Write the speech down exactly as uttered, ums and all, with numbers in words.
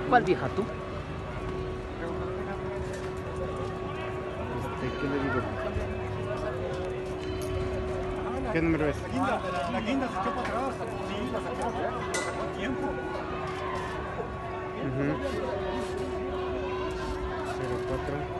¿Cuál vieja tú? Este, ¿qué le digo? ¿Qué número es? La guinda, la guinda se echó para atrás. Sí, la sacó. Lo sacó en tiempo. Uh-huh. cero cuatro